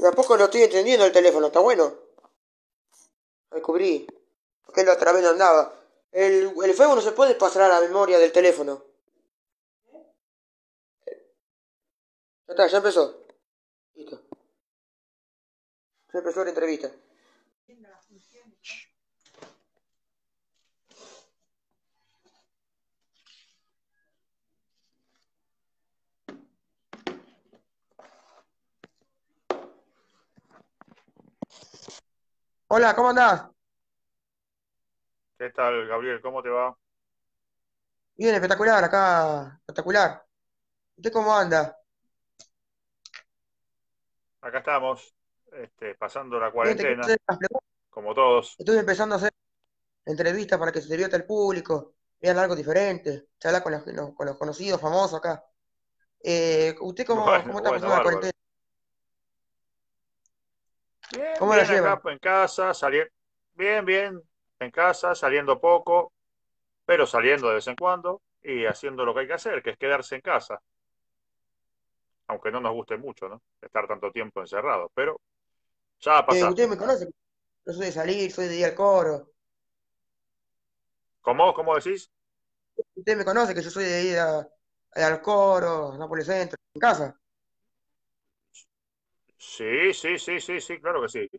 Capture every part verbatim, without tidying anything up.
De a poco lo estoy entendiendo el teléfono, está bueno. Descubrí. Porque la otra vez no andaba. El, el Facebook no se puede pasar a la memoria del teléfono. Ya está, ya empezó. Listo. Ya empezó la entrevista. Hola, ¿cómo andás? ¿Qué tal, Gabriel? ¿Cómo te va? Bien, espectacular, acá. Espectacular. ¿Usted cómo anda? Acá estamos, este, pasando la Bien, te quiero cuarentena, hacer las preguntas. como todos. Estuve empezando a hacer entrevistas para que se divierta el público, vean algo diferente, charlar con los, los- con los conocidos, famosos acá. Eh, ¿usted cómo, Bueno, cómo está bueno, pasando la bárbaro. cuarentena? Bien, ¿Cómo la bien acá lleva? en casa, saliendo, bien, bien, en casa, saliendo poco, pero saliendo de vez en cuando y haciendo lo que hay que hacer, que es quedarse en casa, aunque no nos guste mucho, ¿no? Estar tanto tiempo encerrados, pero ya va a Eh, pasar. usted me conoce, yo soy de salir, soy de ir al coro. ¿Cómo? ¿Cómo decís? Usted me conoce que yo soy de ir a- al coro, Nápoles Centro, en casa. Sí, sí, sí, sí, sí, claro que sí.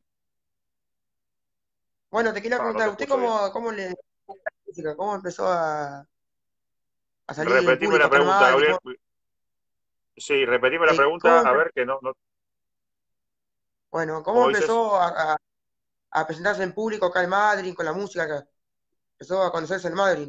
Bueno, te quería Ah, no preguntar, te ¿usted escucho bien. cómo, cómo le música? ¿Cómo empezó a, a salir en Repetime público la acá en pregunta, Madrid? Gabriel. ¿Cómo, Sí, repetime la eh, pregunta, cómo a empe- ver que no, no, bueno, ¿cómo ¿cómo dices? empezó a, a- a presentarse en público acá en Madrid con la música acá? Empezó a conocerse en Madrid.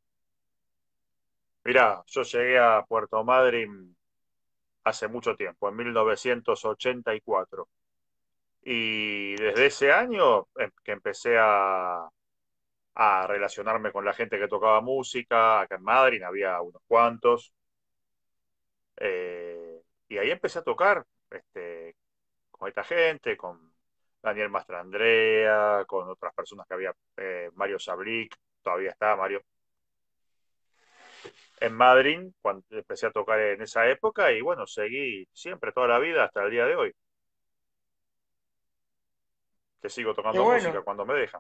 Mirá, yo llegué a Puerto Madryn hace mucho tiempo, en mil novecientos ochenta y cuatro. Y desde ese año em- que empecé a, a relacionarme con la gente que tocaba música, acá en Madryn había unos cuantos, eh, y ahí empecé a tocar este, con esta gente, con Daniel Mastrandrea, con otras personas que había, eh, Mario Sablic, todavía está Mario, en Madryn, cuando empecé a tocar en esa época, y bueno, seguí siempre toda la vida hasta el día de hoy, que sigo Qué tocando música bueno. cuando me dejan.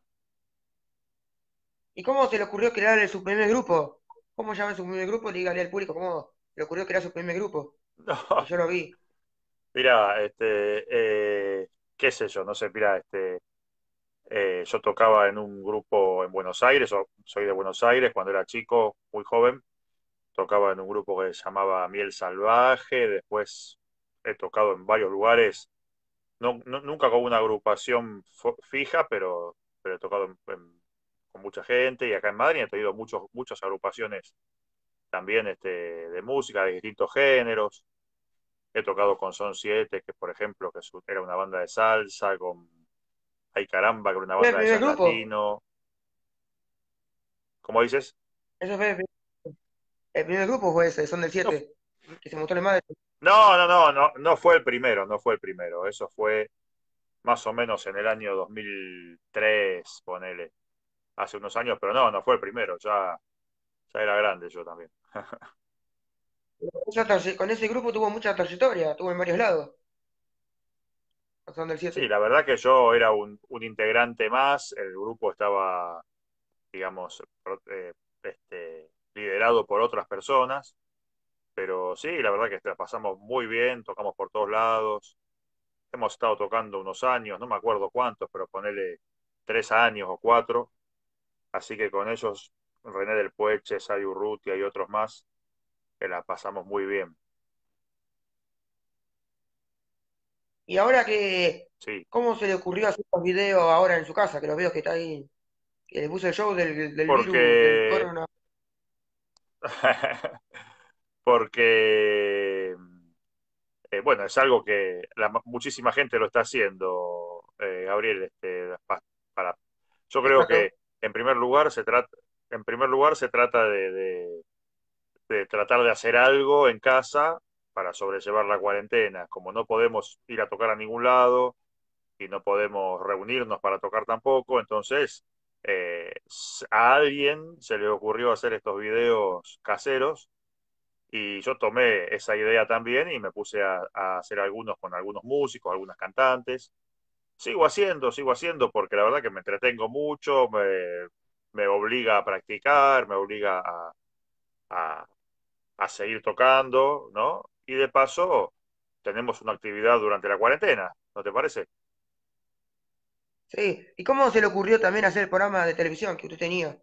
¿Y cómo se le ocurrió crear su primer grupo? ¿Cómo llama su primer grupo? Dígale al público, ¿cómo se le ocurrió crear su primer grupo? Que No, yo lo vi. mira, este, eh, qué sé yo, no sé, mira, este, eh, yo tocaba en un grupo en Buenos Aires, o soy de Buenos Aires, cuando era chico, muy joven, tocaba en un grupo que se llamaba Miel Salvaje, después he tocado en varios lugares, no, no- nunca con una agrupación fo- fija, pero, pero he tocado en- en- con mucha gente, y acá en Madrid he tenido muchos, muchas agrupaciones también este, de música de distintos géneros. He tocado con Son siete, que por ejemplo, que su- era una banda de salsa, con Ay Caramba, que era una ¿Fue el banda de primer jazz grupo? latino. ¿Cómo dices? Eso fue el, pri- el primer grupo fue ese, Son del No, siete que se montó en Madrid. no, no, no, no, no fue el primero, no fue el primero. Eso fue más o menos en el año dos mil tres, ponele, hace unos años, pero no, no fue el primero, ya, ya era grande yo también. Esa traye- Con ese grupo tuvo mucha trayectoria, tuvo en varios lados, Son del Sí, siete. la verdad que yo era un, un integrante más, el grupo estaba, digamos, pro- eh, este, liderado por otras personas. Pero sí, la verdad que la pasamos muy bien, tocamos por todos lados. Hemos estado tocando unos años, no me acuerdo cuántos, pero ponele tres años o cuatro. Así que con ellos, René del Pueche, Sayu Urrutia y otros más, que la pasamos muy bien. Y ahora que, Sí, ¿cómo se le ocurrió hacer los videos ahora en su casa? Que los veo que está ahí, que le puso el show del, del virus, del porque, corona. porque, eh, bueno, es algo que la- muchísima gente lo está haciendo, eh, Gabriel, este, pa- para, yo creo Exacto. que en primer lugar se trata, en primer lugar se trata de, de- de tratar de hacer algo en casa para sobrellevar la cuarentena. Como no podemos ir a tocar a ningún lado y no podemos reunirnos para tocar tampoco, entonces eh, a alguien se le ocurrió hacer estos videos caseros Y yo tomé esa idea también y me puse a, a hacer algunos con algunos músicos, algunas cantantes. Sigo haciendo, sigo haciendo porque la verdad que me entretengo mucho, me, me obliga a practicar, me obliga a, a, a seguir tocando, ¿no? Y de paso tenemos una actividad durante la cuarentena, ¿no te parece? Sí. ¿Y cómo se le ocurrió también hacer el programa de televisión que usted tenía?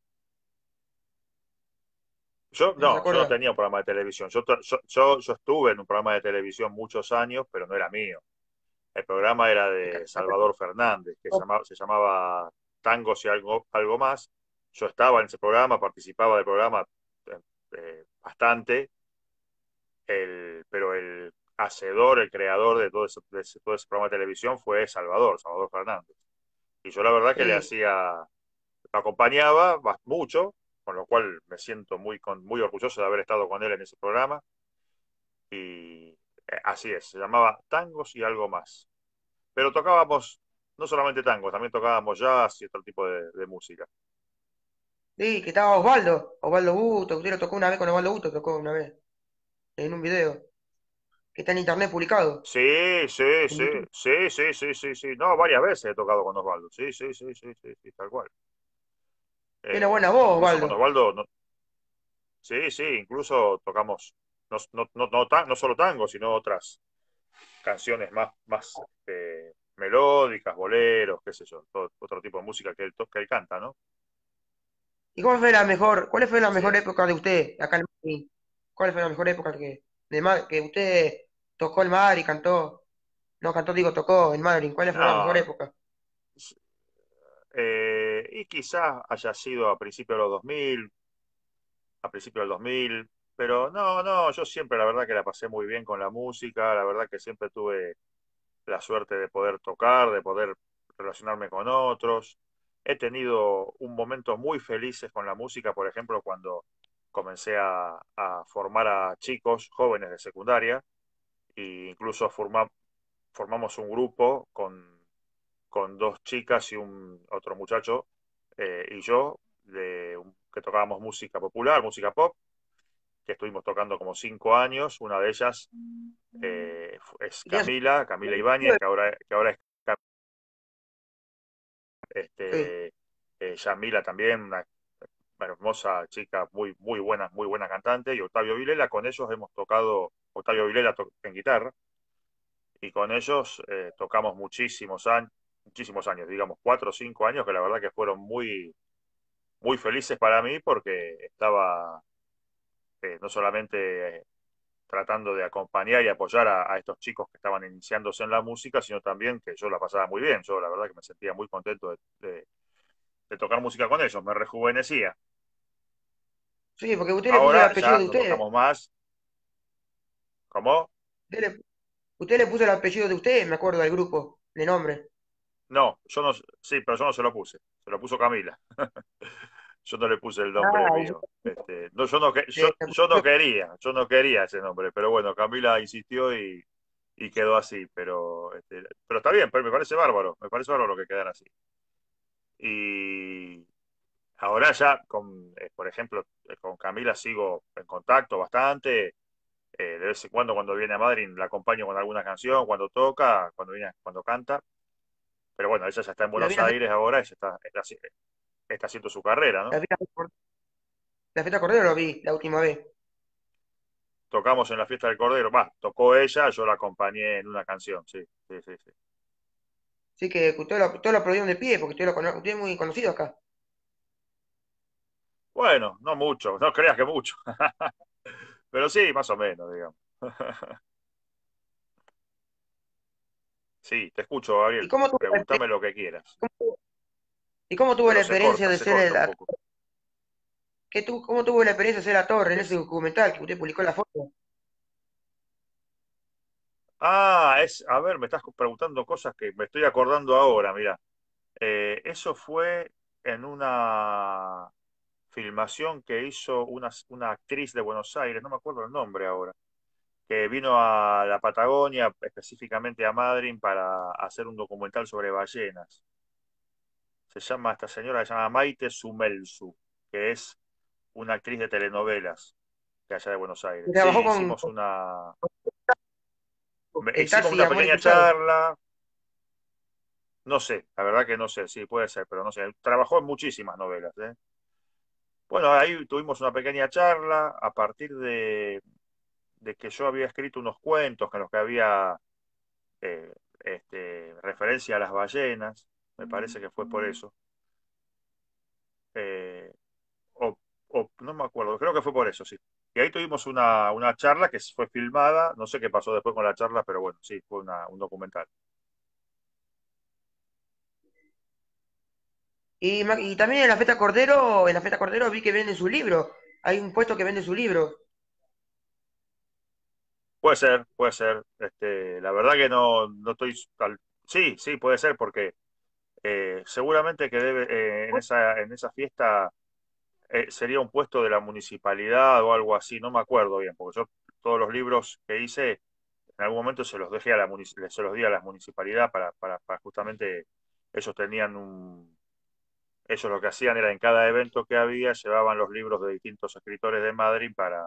Yo ¿No se no, yo no acuerda? tenía un programa de televisión. Yo, to- yo, yo, yo estuve en un programa de televisión muchos años, pero no era mío. El programa era De de ca- Salvador Fernández, que llamaba- se llamaba Tangos y algo, algo más. Yo estaba en ese programa, participaba del programa eh, eh, bastante, el, pero el hacedor, el creador de todo ese, de ese- todo ese programa de televisión fue Salvador, Salvador Fernández. Y yo la verdad que le Sí. hacía, lo acompañaba bas- mucho, con lo cual me siento muy, con, muy orgulloso de haber estado con él en ese programa. Y eh, así es, se llamaba Tangos y algo más. Pero tocábamos no solamente tangos, también tocábamos jazz y otro tipo de, de música. Sí, que estaba Osvaldo, Osvaldo Busto, usted lo tocó una vez con Osvaldo Busto, tocó una vez, en un video, que está en internet publicado, Sí, sí, en sí, YouTube. sí, sí, sí, sí, sí. No, varias veces he tocado con Osvaldo. Sí, sí, sí, sí, sí, sí, tal cual. Tiene Eh, buena voz, incluso con Osvaldo. Osvaldo, no- sí, sí, incluso tocamos no, no, no, no, tan- no solo tango, sino otras canciones más, más eh, melódicas, boleros, qué sé yo, todo, otro tipo de música que él, to- que él canta, ¿no? ¿Y cuál fue la mejor, cuál fue la Así mejor es. época de usted acá en Madrid? ¿Cuál fue la mejor época que, de Ma- que usted tocó el mar y cantó? No, cantó, digo, tocó en Madrid. ¿Cuál fue la mejor No, época? eh, y quizás haya sido a principios de los dos mil, a principios del dos mil, pero no, no, yo siempre la verdad que la pasé muy bien con la música, la verdad que siempre tuve la suerte de poder tocar, de poder relacionarme con otros. He tenido un momentos muy felices con la música, por ejemplo, cuando comencé a, a formar a chicos jóvenes de secundaria e incluso forma- formamos un grupo con, con dos chicas y un otro muchacho eh, y yo de, un- que tocábamos música popular, música pop, que estuvimos tocando como cinco años. Una de ellas eh, es ¿Y tiene Camila, Camila Ibáñez, su- que ahora, que ahora es Sí. este, eh, Yamila también, una hermosa chica, muy, muy buena, muy buena cantante, y Octavio Vilela. Con ellos hemos tocado, Octavio Vilela to- en guitarra, y con ellos eh, tocamos muchísimos años, muchísimos años, digamos cuatro o cinco años, que la verdad que fueron muy, muy felices para mí porque estaba eh, no solamente eh, tratando de acompañar y apoyar a, a estos chicos que estaban iniciándose en la música, sino también que yo la pasaba muy bien. Yo la verdad que me sentía muy contento de, de- de tocar música con ellos, me rejuvenecía. Sí, porque usted le puso el Ahora apellido ya de no usted. tocamos más. ¿Cómo? Usted le, usted le puso el apellido de usted, me acuerdo del grupo, de nombre. No, yo no, sí, pero yo no se lo puse, se lo puso Camila. Yo no le puse el nombre Ah, y mío. Este, no, yo no, que- yo, le- yo no quería, yo no quería ese nombre, pero bueno, Camila insistió y, y quedó así, pero, este, pero está bien, pero me parece bárbaro, me parece bárbaro que quedara así. Y ahora ya, con, eh, por ejemplo, eh, con Camila sigo en contacto bastante. Eh, de vez en cuando, cuando viene a Madrid, la acompaño con alguna canción, cuando toca, cuando viene, cuando canta. Pero bueno, ella ya está en la Buenos vi Aires ahora, ella está, está, haci- está haciendo su carrera, la ¿no? fiesta, la fiesta Cordero lo vi la última vez. Tocamos en la fiesta del Cordero, va, tocó ella, yo la acompañé en una canción, sí, sí, sí, sí. Así que usted lo, todos lo aplaudieron de pie, porque usted, lo, cono- usted es muy conocido acá. Bueno, no mucho, no creas que mucho, pero sí, más o menos, digamos. Sí, te escucho, ¿Y Gabriel. cómo tuvo la, exper- Pregúntame lo que quieras, cómo- y cómo tuvo la pero se experiencia corta, de se ser el corta un ac- poco. ¿qué tu- cómo tuvo la experiencia de ser actor en ese Es, documental que usted publicó la foto? ah, es, a ver, me estás preguntando cosas que me estoy acordando ahora, mira. Eh, eso fue en una filmación que hizo una, una actriz de Buenos Aires, no me acuerdo el nombre ahora, que vino a la Patagonia, específicamente a Madryn, para hacer un documental sobre ballenas. Se llama, esta señora se llama Maite Sumelsu, que es una actriz de telenovelas. de allá de Buenos Aires. Que Sí, trabajó con hicimos una, el hicimos taxi una Amores pequeña Cruzados. charla, no sé, la verdad que no sé, sí, puede ser, pero no sé. Trabajó en muchísimas novelas, ¿eh? Bueno, ahí tuvimos una pequeña charla a partir de, de que yo había escrito unos cuentos en los que había eh, este, referencia a las ballenas, me parece que fue por eso. Eh, o, o no me acuerdo, creo que fue por eso, sí. Y ahí tuvimos una, una charla que fue filmada, no sé qué pasó después con la charla, pero bueno, sí, fue una- un documental. Y, ma- y también en la Feta Cordero, en la Feta Cordero vi que venden su libro. Hay un puesto que vende su libro. Puede ser, puede ser. Este, la verdad que no, no estoy tal. Sí, sí, puede ser, porque eh, seguramente que debe, eh, en esa, en esa fiesta eh, sería un puesto de la municipalidad o algo así, no me acuerdo bien, porque yo todos los libros que hice en algún momento se los dejé a la munici- se los di a la municipalidad para, para, para justamente ellos tenían un, ellos lo que hacían era en cada evento que había llevaban los libros de distintos escritores de Madrid para,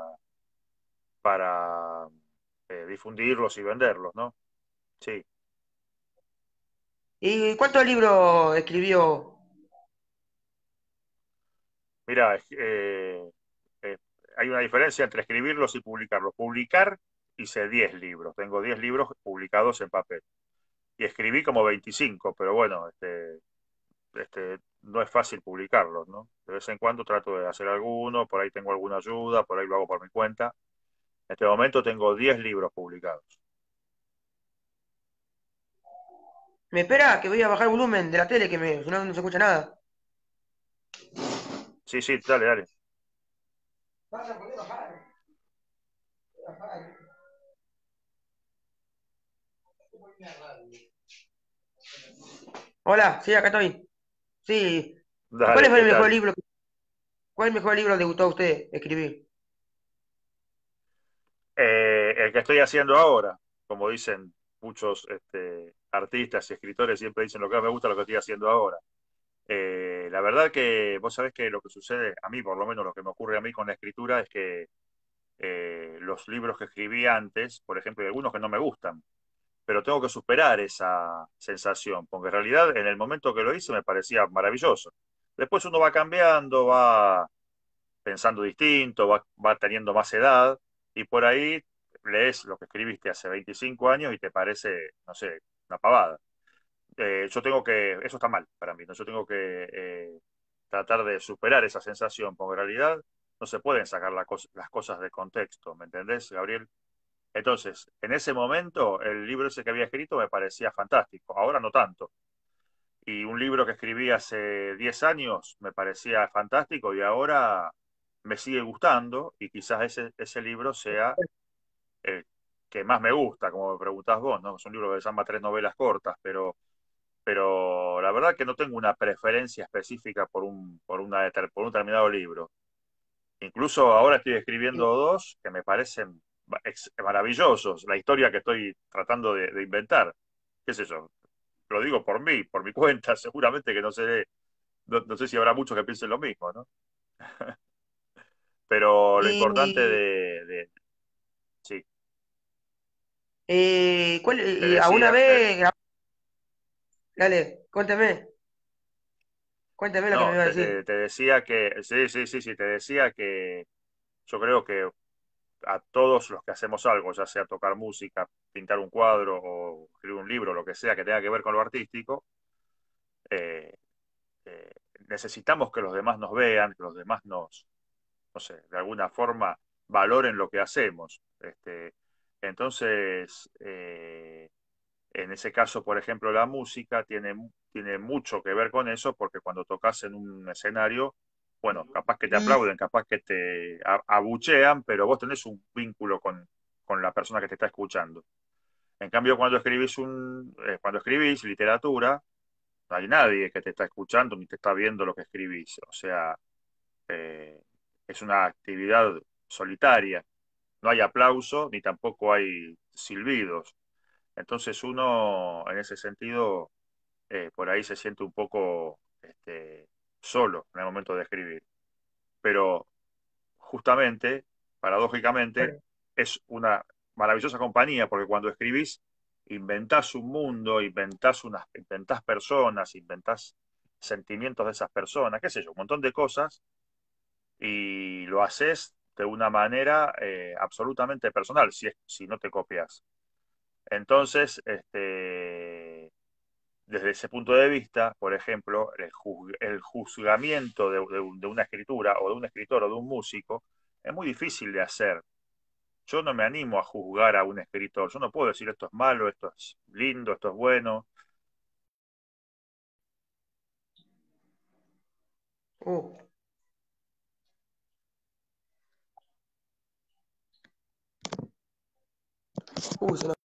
para eh, difundirlos y venderlos, ¿no? Sí. ¿Y cuántos libros escribió? Mira, es- eh, eh, hay una diferencia entre escribirlos y publicarlos. Publicar hice diez libros, tengo diez libros publicados en papel. Y escribí como veinticinco, pero bueno, este, este, no es fácil publicarlos, ¿no? De vez en cuando trato de hacer alguno, por ahí tengo alguna ayuda, por ahí lo hago por mi cuenta. En este momento tengo diez libros publicados. ¿Me espera? Que voy a bajar el volumen de la tele, que me, si no, no se escucha nada. Sí, sí, dale, dale. Vas a poder bajar. Bajar. Hola, sí, acá estoy. Sí. ¿Y cuál Dale, fue ¿qué el mejor tal? libro? ¿Cuál es el mejor libro le gustó a usted escribir? Eh, el que estoy haciendo ahora, como dicen muchos este, artistas y escritores, siempre dicen lo que más me gusta es lo que estoy haciendo ahora. Eh, la verdad que vos sabés que lo que sucede, a mí por lo menos lo que me ocurre a mí con la escritura es que eh, los libros que escribí antes, por ejemplo, hay algunos que no me gustan, pero tengo que superar esa sensación, porque en realidad en el momento que lo hice me parecía maravilloso. Después uno va cambiando, va pensando distinto, va, va teniendo más edad y por ahí lees lo que escribiste hace veinticinco años y te parece, no sé, una pavada. Eh, yo tengo que, eso está mal para mí, ¿no? Yo tengo que eh, tratar de superar esa sensación, porque en realidad no se pueden sacar la cos- las cosas de contexto, ¿me entendés, Gabriel? Entonces, en ese momento, el libro ese que había escrito me parecía fantástico, ahora no tanto. Y un libro que escribí hace diez años me parecía fantástico y ahora me sigue gustando y quizás ese, ese libro sea el que más me gusta, como me preguntás vos, ¿no? Es un libro que se llama Tres novelas cortas, pero, pero la verdad que no tengo una preferencia específica por un, por una, deter- por un determinado libro. Incluso ahora estoy escribiendo dos que me parecen ex- maravillosos, la historia que estoy tratando de, de inventar. ¿Qué sé yo? Lo digo por mí, por mi cuenta, seguramente que no sé, no, no sé si habrá muchos que piensen lo mismo, ¿no? Pero lo importante Y, de, de- sí, eh, ¿cuál, te y alguna decía, te- vez, dale, cuéntame, cuéntame lo que me no, iba a te, decir. te- te decía que, sí, sí, sí, sí, te decía que yo creo que a todos los que hacemos algo, ya sea tocar música, pintar un cuadro o escribir un libro, lo que sea que tenga que ver con lo artístico, eh, eh, necesitamos que los demás nos vean, que los demás nos, no sé, de alguna forma valoren lo que hacemos. Este, entonces, eh, en ese caso, por ejemplo, la música tiene, tiene mucho que ver con eso, porque cuando tocas en un escenario, bueno, capaz que te aplauden, capaz que te a- abuchean, pero vos tenés un vínculo con, con la persona que te está escuchando. En cambio, cuando escribís un, eh, cuando escribís literatura, no hay nadie que te está escuchando ni te está viendo lo que escribís. O sea, eh, es una actividad solitaria. No hay aplauso ni tampoco hay silbidos. Entonces uno, en ese sentido, eh, por ahí se siente un poco este, solo en el momento de escribir. Pero justamente paradójicamente, Claro. es una maravillosa compañía porque cuando escribís inventás un mundo, inventás, unas, inventás personas, inventás sentimientos de esas personas, qué sé yo, un montón de cosas y lo haces de una manera eh, absolutamente personal, si, es, si no te copias. Entonces, este, desde ese punto de vista, por ejemplo, el, juz, el juzgamiento de, de, de, una escritura o de un escritor o de un músico es muy difícil de hacer. Yo no me animo a juzgar a un escritor. Yo no puedo decir esto es malo, esto es lindo, esto es bueno. Uh, uh, se nos-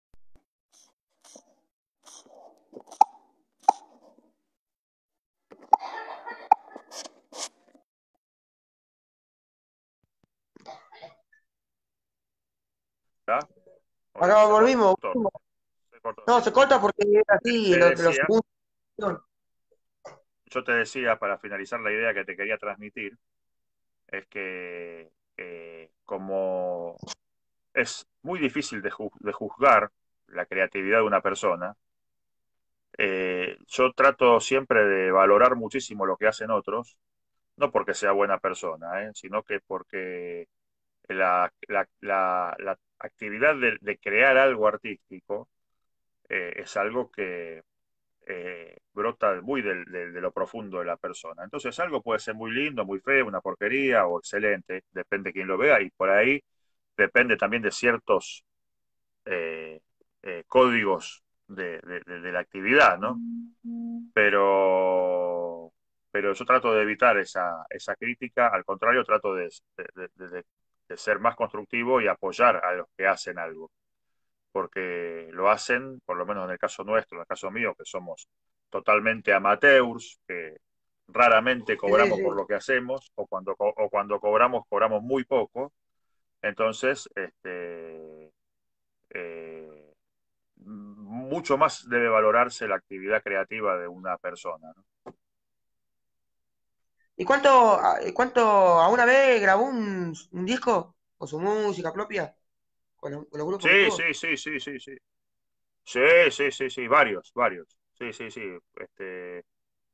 ¿Tá? Acá Se volvimos. cortó, se cortó, No, sí. se corta porque es Te, así, te los, los decía, segundos. yo te decía para finalizar la idea que te quería transmitir, es que eh, como es muy difícil de, ju de, juzgar la creatividad de una persona, eh, yo trato siempre de valorar muchísimo lo que hacen otros, no porque sea buena persona, ¿eh? Sino que porque la, la, la, la actividad de, de, crear algo artístico eh, es algo que eh, brota muy de, de, de, lo profundo de la persona. Entonces algo puede ser muy lindo, muy feo, una porquería o excelente, depende de quién lo vea y por ahí depende también de ciertos eh, eh, códigos de, de, de, la actividad, ¿no? Pero, pero yo trato de evitar esa, esa crítica, al contrario, trato de, de, de, de ser más constructivo y apoyar a los que hacen algo, porque lo hacen, por lo menos en el caso nuestro, en el caso mío, que somos totalmente amateurs, que raramente Sí, sí, cobramos por sí. lo que hacemos, o cuando, o cuando cobramos, cobramos muy poco. Entonces, este, eh, mucho más debe valorarse la actividad creativa de una persona, ¿no? ¿Y cuánto, a- cuánto a una vez grabó un, un disco con su música propia? Con los, con los grupos que Sí, sí, tuvo. sí, sí, sí, sí. Sí, sí, sí, sí, varios, varios. Sí, sí, sí. Este,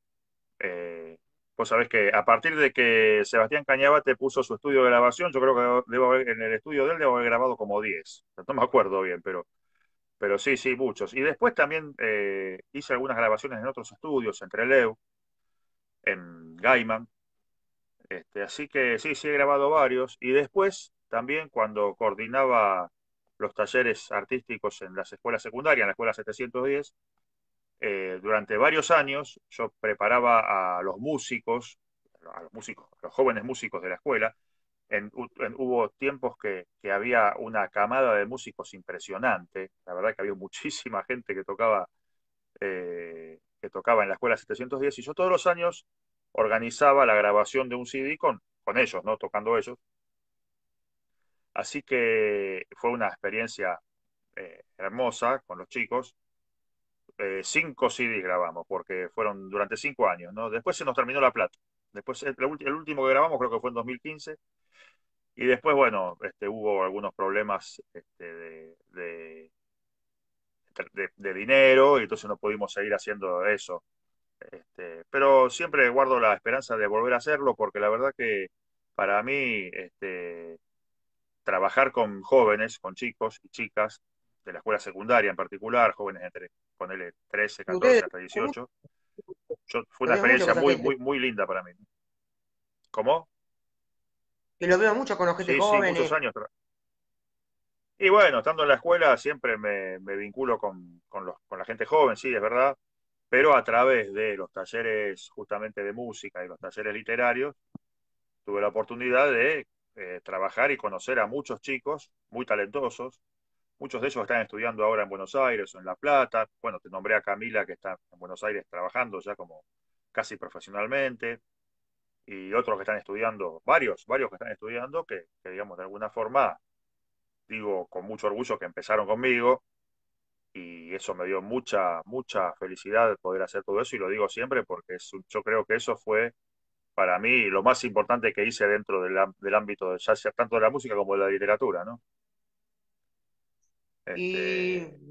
eh, vos sabés que a partir de que Sebastián Cañabate puso su estudio de grabación, yo creo que debo haber, en el estudio de él debo haber grabado como diez. No me acuerdo bien, pero, pero sí, sí, muchos. Y después también eh, hice algunas grabaciones en otros estudios, entre Leu, en Gaiman. Este, así que sí, sí he grabado varios. Y después también cuando coordinaba los talleres artísticos en las escuelas secundarias, en la escuela setecientos diez, eh, durante varios años yo preparaba a los músicos, a los músicos, a los jóvenes músicos de la escuela. En, en, hubo tiempos que, que, había una camada de músicos impresionante. La verdad que había muchísima gente que tocaba, eh, que tocaba en la escuela setecientos diez y yo todos los años organizaba la grabación de un C D con, con ellos, ¿no? Tocando ellos. Así que fue una experiencia eh, hermosa con los chicos. Eh, cinco C Ds grabamos, porque fueron durante cinco años, ¿no? Después se nos terminó la plata. Después, el, el último que grabamos creo que fue en dos mil quince. Y después, bueno, este, hubo algunos problemas este, de, de, de, de dinero y entonces no pudimos seguir haciendo eso. Este, pero siempre guardo la esperanza de volver a hacerlo porque la verdad que para mí este, trabajar con jóvenes, con chicos y chicas de la escuela secundaria en particular, jóvenes entre, ponele trece, Y ustedes catorce hasta dieciocho, yo, fue lo una veo mucho experiencia con esa muy, gente. muy, muy linda para mí. ¿Cómo? Que lo veo mucho con los gente Sí, sí, muchos jóvenes. años. Y bueno, estando en la escuela siempre me, me vinculo con, con, los, con la gente joven, sí, es verdad, pero a través de los talleres justamente de música y los talleres literarios, tuve la oportunidad de eh, trabajar y conocer a muchos chicos muy talentosos. Muchos de ellos están estudiando ahora en Buenos Aires o en La Plata. Bueno, te nombré a Camila, que está en Buenos Aires trabajando ya como casi profesionalmente, y otros que están estudiando, varios, varios que están estudiando, que, que digamos, de alguna forma, digo con mucho orgullo que empezaron conmigo, y eso me dio mucha, mucha felicidad poder hacer todo eso, y lo digo siempre porque es, yo creo que eso fue para mí lo más importante que hice dentro del, am- del ámbito de, ya sea tanto de la música como de la literatura, ¿no? ¿Y, Este,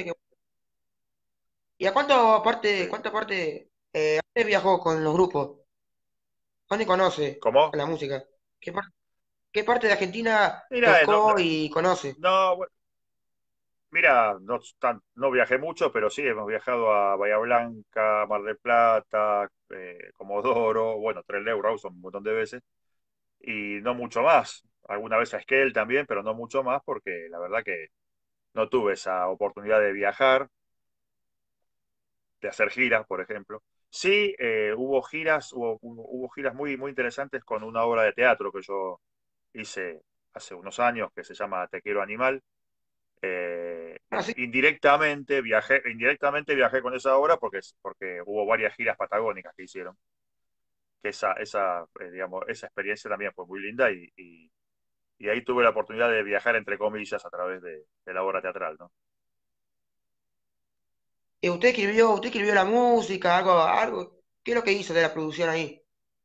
y a cuánto aparte, sí. cuánta parte eh, a dónde viajó con los grupos? ¿Dónde conoce ¿Cómo? a la música? ¿Qué, par- qué parte de Argentina Mira, eh, no, tocó y conoce? no, bueno, mira, no, tan- no viajé mucho, pero sí hemos viajado a Bahía Blanca, Mar del Plata, eh, Comodoro, bueno, Tres Leuros un montón de veces, y no mucho más. Alguna vez a Esquel también, pero no mucho más porque la verdad que no tuve esa oportunidad de viajar, de hacer giras, por ejemplo. Sí, eh, hubo giras, hubo, hubo giras muy, muy interesantes con una obra de teatro que yo hice hace unos años que se llama Te quiero animal. Eh, Ah, sí. indirectamente viajé, indirectamente viajé con esa obra porque, porque hubo varias giras patagónicas que hicieron. Que esa, esa, eh, digamos, esa experiencia también fue muy linda y, y, y ahí tuve la oportunidad de viajar entre comillas a través de, de la obra teatral, ¿no? Eh, ¿usted escribió, usted escribió la música, algo, algo? ¿Qué es lo que hizo de la producción ahí?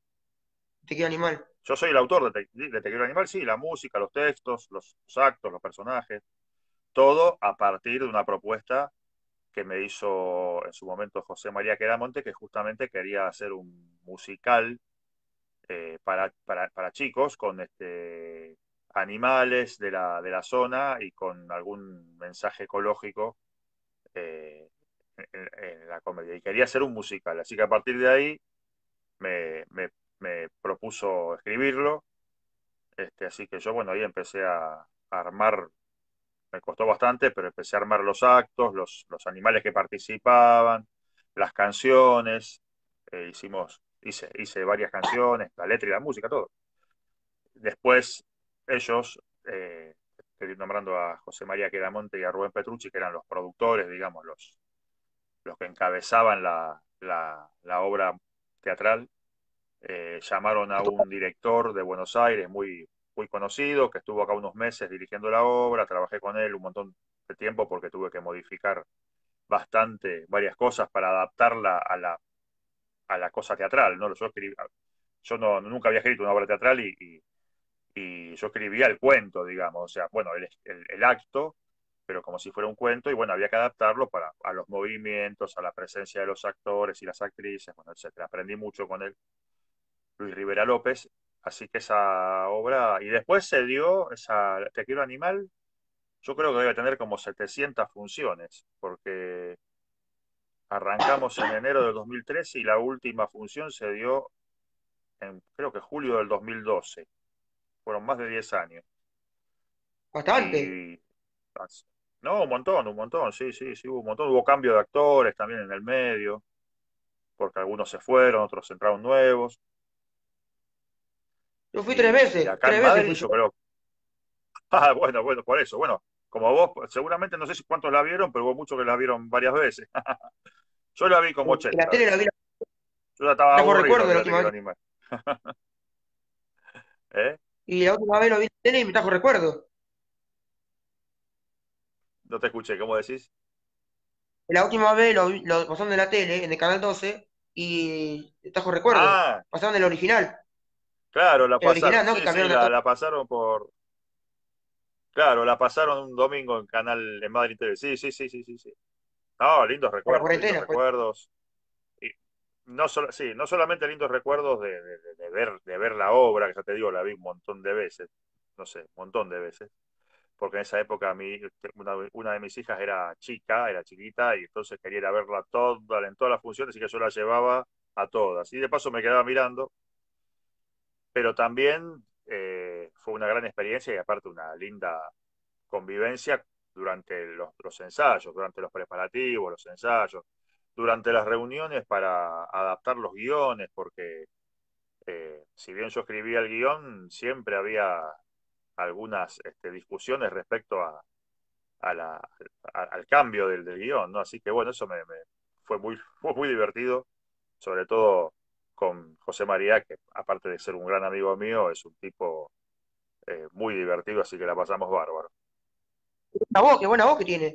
Te quiero animal. Yo soy el autor de Te, de Te quiero animal, sí, la música, los textos, los, los actos, los personajes, todo a partir de una propuesta que me hizo en su momento José María Quedamonte, que justamente quería hacer un musical eh, para, para, para chicos con este, animales de la, de la zona y con algún mensaje ecológico eh, en, en la comedia. Y quería hacer un musical, así que a partir de ahí me, me, me propuso escribirlo. Este, así que yo, bueno, ahí empecé a, a armar, me costó bastante, pero empecé a armar los actos, los, los animales que participaban, las canciones, eh, hicimos, hice, hice varias canciones, la letra y la música, todo. Después ellos, eh, estoy nombrando a José María Quedamonte y a Rubén Petrucci, que eran los productores, digamos, los, los que encabezaban la, la, la obra teatral, eh, llamaron a un director de Buenos Aires muy, muy conocido, que estuvo acá unos meses dirigiendo la obra, trabajé con él un montón de tiempo porque tuve que modificar bastante varias cosas para adaptarla a la, a la cosa teatral, ¿no? Yo, escribí, yo no, nunca había escrito una obra teatral y, y y yo escribía el cuento, digamos, o sea, bueno, el, el, el acto, pero como si fuera un cuento, y bueno, había que adaptarlo para, a los movimientos, a la presencia de los actores y las actrices, bueno, etcétera. Aprendí mucho con él, Luis Rivera López, así que esa obra, y después se dio esa Te quiero animal, yo creo que debe tener como setecientas funciones, porque arrancamos en enero del dos mil trece y la última función se dio en, creo que julio del dos mil doce, fueron más de diez años. Bastante. Y no, un montón, un montón, sí, sí, sí, hubo un montón. Hubo cambio de actores también en el medio, porque algunos se fueron, otros entraron nuevos. Yo fui tres Y veces, acá en tres veces Madrid, fui yo. yo creo, ah, bueno, bueno, por eso, bueno, como vos, seguramente no sé si cuántos la vieron, pero hubo muchos que la vieron varias veces. Yo la vi como En la ochenta tele la vi, veces. la Yo ya estaba trajo aburrido recuerdo de la la Te última quiero vez. animar. ¿Eh? Y la última vez lo vi en la tele y me trajo recuerdo. No te escuché, ¿cómo decís? La última vez lo, vi- lo pasaron en la tele, en el canal doce y me trajo recuerdo. Ah, Pasaron el original. claro, la El pasaron. original, ¿no? Que Sí, sí, cambiaron de la, actor. la pasaron por. Claro, la pasaron un domingo en canal en Madrid T V. Sí, sí, sí, sí, sí, sí. No, lindos Por la recuerdos, lindos cuarentena fue. recuerdos. Y no solo, sí, no solamente lindos recuerdos de, de- de- de ver, de ver la obra, que ya te digo, la vi un montón de veces, no sé, un montón de veces, porque en esa época mi, una, una de mis hijas era chica, era chiquita, y entonces quería ir a verla toda, en todas las funciones, y que yo la llevaba a todas. Y de paso me quedaba mirando, pero también eh, fue una gran experiencia y aparte una linda convivencia durante los, los ensayos, durante los preparativos, los ensayos, durante las reuniones para adaptar los guiones, porque eh, si bien yo escribía el guión, siempre había algunas este, discusiones respecto a, a la, a, al cambio del, del, guión, ¿no? Así que bueno, eso me, me fue, muy, fue muy divertido, sobre todo con José María, que aparte de ser un gran amigo mío, es un tipo eh, muy divertido, así que la pasamos bárbaro. La voz, qué buena voz que tiene.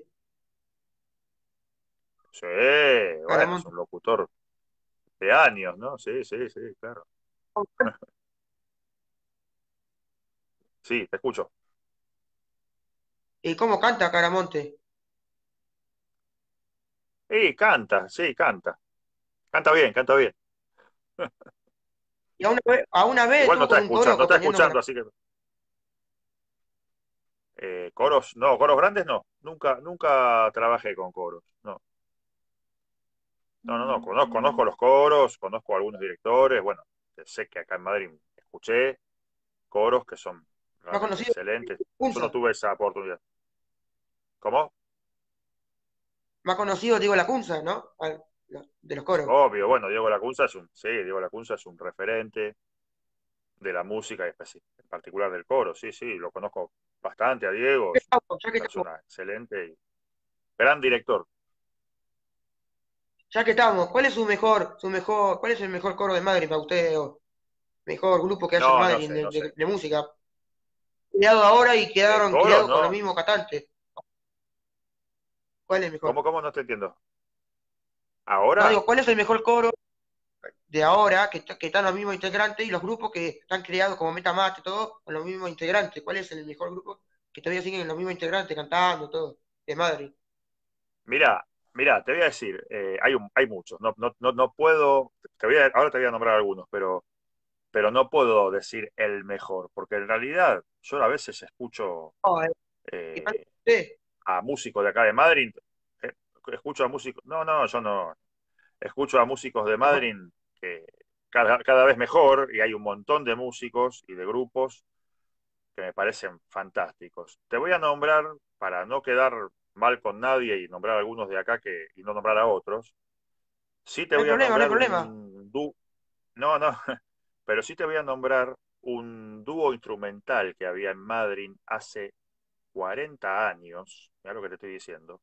Sí, bueno, es Caramonte. un locutor de años, ¿no? Sí, sí, sí, claro. Sí, te escucho. ¿Y cómo canta Caramonte? Y canta, sí, canta. Canta bien, canta bien. Y a una vez, a una vez Igual no estuvo está con un coro escuchando, no está acompañando con... escuchando, así que eh, coros, no, coros grandes no. Nunca, nunca trabajé con coros. No, no, no, no. Conozco, conozco los coros, conozco a algunos directores. Bueno, sé que acá en Madrid escuché coros que son Más realmente conocido, excelentes. Yo no Cunza. tuve esa oportunidad. ¿Cómo? Más conocido, digo, la Cunza, ¿no? Al- lo- de los coros. Obvio, bueno, Diego Lacunza es un, sí, Diego Lacunza es un referente de la música y especi- en particular del coro. Sí, sí, lo conozco bastante a Diego, es una Ya que estamos, persona excelente y gran director. ya que estamos, ¿cuál es su mejor, su mejor, cuál es el mejor coro de Madrid para usted, o mejor grupo que haya en No, no Madrid sé, de, no sé. de- de música? Creado ahora y De quedaron coros, criados con los no. mismos cantantes. ¿Cuál es mejor? ¿Cómo, cómo no te entiendo? No, ¿Ahora? digo, ¿cuál es el mejor coro de ahora que, está- que están los mismos integrantes y los grupos que están creados como Metamate, todo, con los mismos integrantes? ¿Cuál es el mejor grupo que todavía siguen los mismos integrantes cantando, todo, de Madrid? Mira, mira, te voy a decir, eh, hay, un, hay muchos. No, no, no, no puedo, te voy a, ahora te voy a nombrar algunos, pero, pero no puedo decir el mejor, porque en realidad yo a veces escucho No, eh, ¿y cuál es eh, usted? a músicos de acá de Madrid, eh, escucho a músicos, no, no, yo no, escucho a músicos de Mejor. Madrid que cada, cada vez mejor y hay un montón de músicos y de grupos que me parecen fantásticos. Te voy a nombrar, para no quedar mal con nadie y nombrar algunos de acá que, y no nombrar a otros, sí te No hay voy a problema, no hay nombrar problema. un dúo, no, no, pero sí te voy a nombrar un dúo instrumental que había en Madrid hace cuarenta años, mira lo que te estoy diciendo,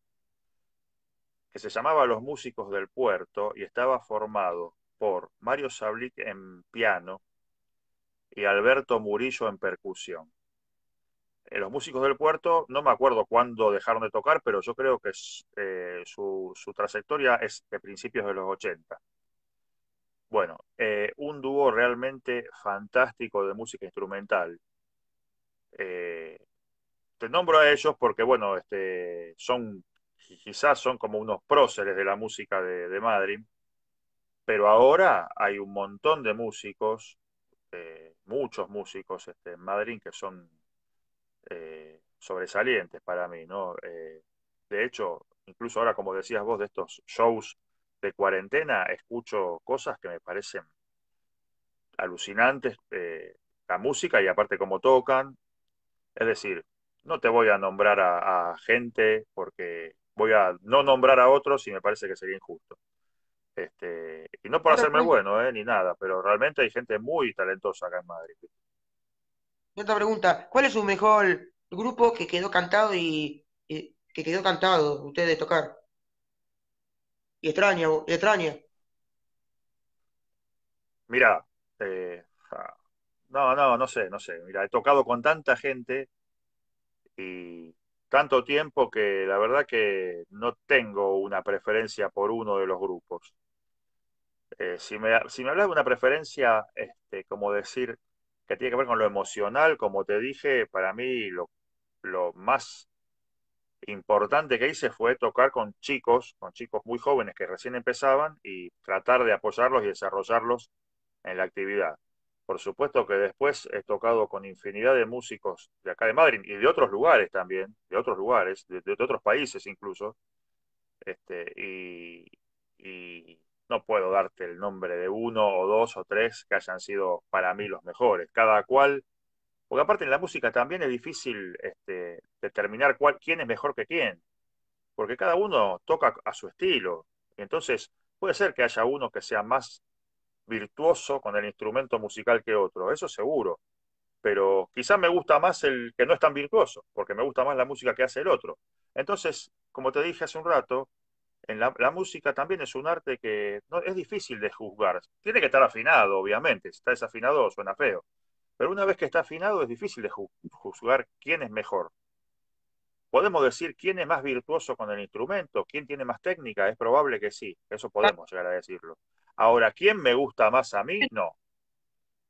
que se llamaba Los Músicos del Puerto y estaba formado por Mario Sablik en piano y Alberto Murillo en percusión. Eh, los Músicos del Puerto, no me acuerdo cuándo dejaron de tocar, pero yo creo que es, eh, su, su, trayectoria es de principios de los ochenta. Bueno, eh, un dúo realmente fantástico de música instrumental. Eh, te nombro a ellos porque, bueno, este, son, quizás son como unos próceres de la música de, de Madrid, pero ahora hay un montón de músicos, eh, muchos músicos este, en Madrid que son eh, sobresalientes para mí, ¿no? Eh, de hecho, incluso ahora, como decías vos, de estos shows de cuarentena, escucho cosas que me parecen alucinantes, eh, la música y aparte cómo tocan. Es decir, no te voy a nombrar a, a gente porque voy a no nombrar a otros y me parece que sería injusto. Este, y no por Otra hacerme el pregunta, bueno, eh, ni nada, pero realmente hay gente muy talentosa acá en Madrid. otra pregunta. ¿Cuál es su mejor grupo que quedó cantado y, y- que quedó cantado, usted de tocar? Y extraña, y extraña. Mira, eh, ah, no, no, no sé, no sé. Mira, he tocado con tanta gente y tanto tiempo que la verdad que no tengo una preferencia por uno de los grupos. Eh, si me, si me hablas de una preferencia, este, como decir, que tiene que ver con lo emocional, como te dije, para mí lo, lo más importante que hice fue tocar con chicos, con chicos muy jóvenes que recién empezaban y tratar de apoyarlos y desarrollarlos en la actividad. Por supuesto que después he tocado con infinidad de músicos de acá de Madrid y de otros lugares también, de otros lugares, de, de otros países incluso, este, y, y no puedo darte el nombre de uno o dos o tres que hayan sido para mí los mejores. Cada cual, porque aparte en la música también es difícil este, determinar cuál, quién es mejor que quién, porque cada uno toca a su estilo. Entonces, puede ser que haya uno que sea más virtuoso con el instrumento musical que otro, eso seguro, pero quizás me gusta más el que no es tan virtuoso, porque me gusta más la música que hace el otro. Entonces, como te dije hace un rato, en la, la música también es un arte que no, es difícil de juzgar. Tiene que estar afinado, obviamente, si está desafinado suena feo, pero una vez que está afinado es difícil de ju- juzgar quién es mejor. ¿Podemos decir quién es más virtuoso con el instrumento? ¿Quién tiene más técnica? Es probable que sí, eso podemos llegar a decirlo. Ahora, ¿quién me gusta más a mí? No.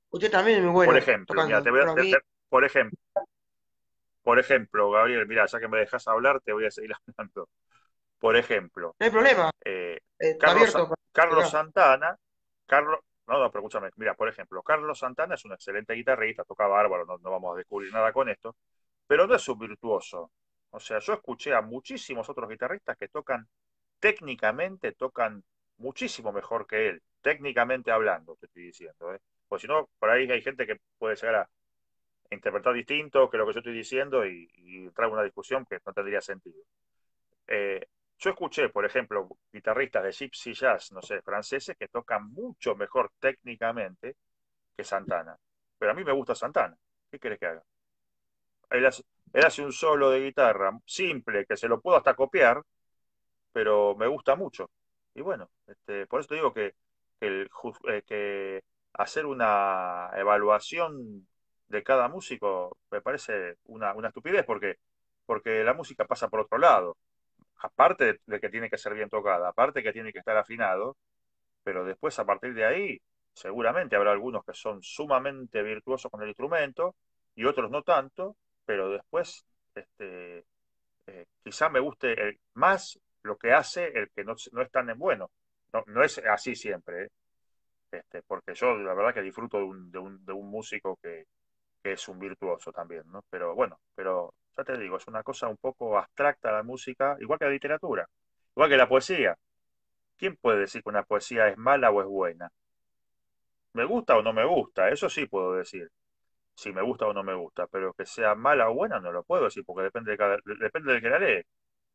Usted también es muy Por bueno ejemplo, mira, te tocando, voy a, pero a te- mí, te- por ejemplo, por ejemplo, Gabriel, mira, ya que me dejas hablar, te voy a seguir hablando. Por ejemplo, no hay problema, eh, eh, está Carlos, Sa- abierto para Carlos acá. Santana, Carlos, no, no, pero escúchame, mira, por ejemplo, Carlos Santana es un excelente guitarrista, toca bárbaro, no, no vamos a descubrir nada con esto, pero no es un virtuoso. O sea, yo escuché a muchísimos otros guitarristas que tocan, técnicamente tocan muchísimo mejor que él, técnicamente hablando, te estoy diciendo, ¿eh? Pues si no, por ahí hay gente que puede llegar a interpretar distinto que lo que yo estoy diciendo y, y entrar en una discusión que no tendría sentido. Eh, yo escuché, por ejemplo, guitarristas de Gypsy Jazz, no sé, franceses, que tocan mucho mejor técnicamente que Santana. Pero a mí me gusta Santana. ¿Qué querés que haga? Él hace, él hace un solo de guitarra simple, que se lo puedo hasta copiar, pero me gusta mucho. Y bueno, este, por eso te digo que, que, el ju- eh, que hacer una evaluación de cada músico me parece una, una estupidez, porque, porque la música pasa por otro lado. Aparte de, de que tiene que ser bien tocada, aparte que tiene que estar afinado, pero después a partir de ahí seguramente habrá algunos que son sumamente virtuosos con el instrumento y otros no tanto, pero después este, eh, quizá me guste el- más lo que hace el que no, no es tan bueno. No, no es así siempre, ¿eh? Este, porque yo la verdad que disfruto de un, de un, de un músico que, que es un virtuoso también, ¿no? Pero bueno, pero ya te digo, es una cosa un poco abstracta la música, igual que la literatura, igual que la poesía. ¿Quién puede decir que una poesía es mala o es buena? ¿Me gusta o no me gusta? Eso sí puedo decir, si me gusta o no me gusta, pero que sea mala o buena no lo puedo decir, porque depende de cada, depende del que la lee.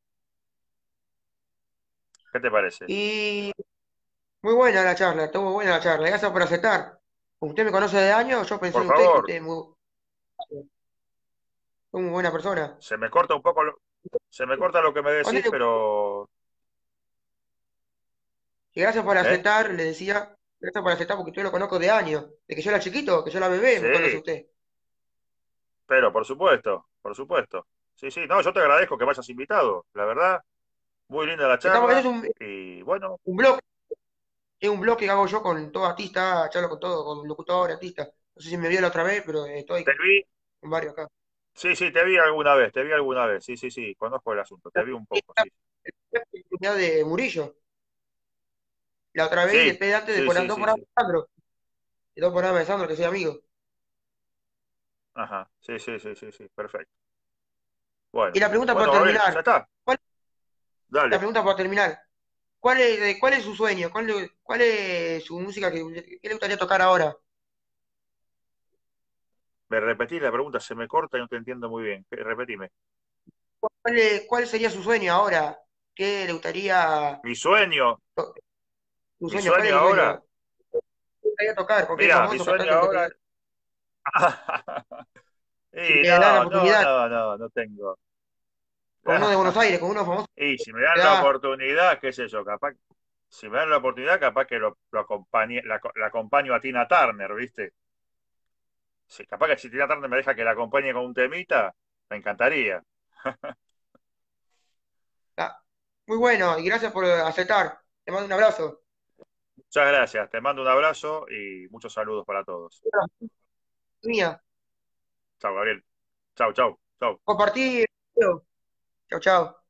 ¿Qué te parece? Y muy buena la charla, estuvo buena la charla, gracias por aceptar. Usted me conoce de años, yo pensé Por en usted que favor, usted es muy, muy buena persona. se me corta un poco lo, se me corta lo que me ¿Dónde decís, le- pero Y gracias por ¿eh? aceptar, le decía, gracias por aceptar porque usted lo conozco de años, de que yo era chiquito, que yo era bebé, Sí, me conoce usted. pero por supuesto, por supuesto. Sí, sí, no, yo te agradezco que me hayas invitado, la verdad, muy linda la Estamos, ese es charla un, y bueno, un blog, es un blog que hago yo con todo artista, charlo con todo, con locutor, artista. No sé si me vio la otra vez, pero eh, estoy te vi, con varios acá. sí, sí, te vi alguna vez, te vi alguna vez, sí, sí, sí, conozco el asunto, te vi un poco, sí. La oportunidad de Murillo, la otra vez, y Sí, después antes de sí, poner sí, dos sí, programas sí. de Sandro, y dos programas de Sandro, que soy amigo. Ajá, sí, sí, sí, sí, sí, perfecto. Y Bueno, la pregunta por bueno, Gabriel, ya terminar, está, ¿cuál, la dale. pregunta por terminar, ¿cuál es, eh, cuál es su sueño? ¿Cuál, le- cuál es su música que, que le gustaría tocar ahora? Me repetí la pregunta, se me corta y no te entiendo muy bien. Repetime. ¿Cuál, es- cuál sería su sueño ahora? ¿Qué le gustaría, Mi sueño, to- su mi sueño? ¿Cuál es sueño su sueño? ahora, ¿Le gustaría tocar? ¿Con qué mira, mi famoso sueño cantante le ahora. gustaría? Si Y le dan la no, no, oportunidad, no, no, no tengo. con uno de Buenos Aires, con uno famoso, Y si me le dan la da, oportunidad, qué sé yo, capaz, si me dan la oportunidad, capaz que lo, lo acompañe, la, la acompaño a Tina Turner, ¿viste? Sí, capaz que si Tina Turner me deja que la acompañe con un temita, me encantaría. ah, muy bueno, y gracias por aceptar. Te mando un abrazo. Muchas gracias, te mando un abrazo y muchos saludos para todos. Mía, Chao, Gabriel. Chao, chao, chao. compartí. Chau, chau.